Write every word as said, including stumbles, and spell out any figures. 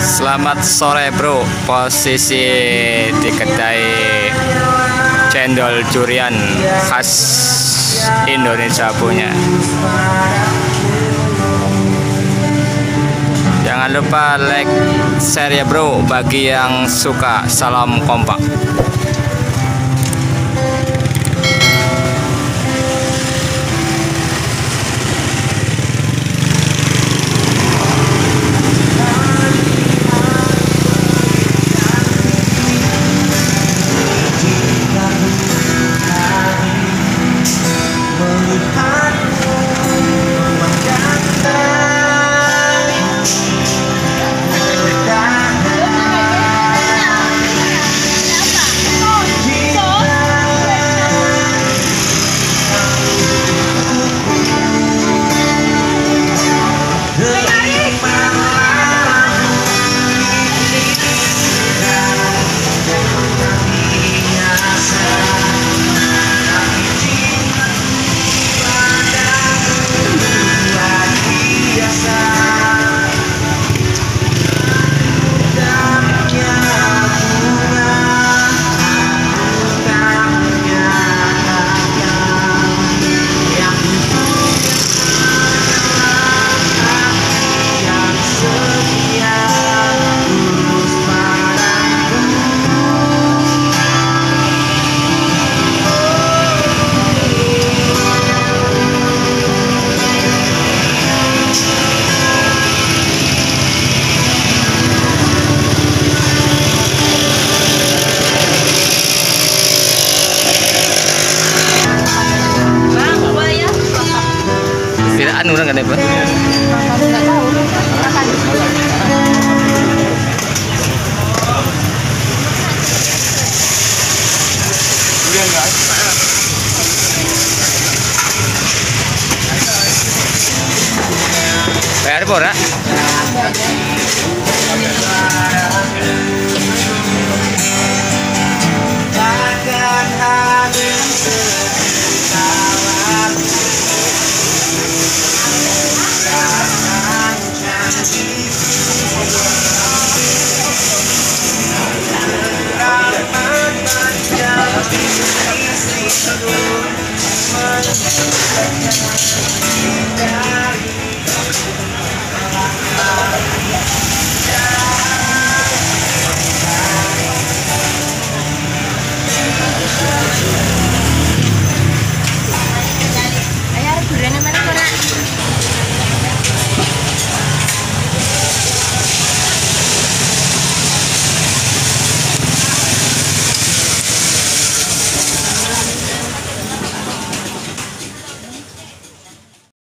Selamat sore bro, posisi di kedai cendol durian khas Indonesia punya. Jangan lupa like, share ya bro, bagi yang suka. Salam kompak. Piraan orang kan ya Pak? Nggak tahu. Bayar pora? Takkan habis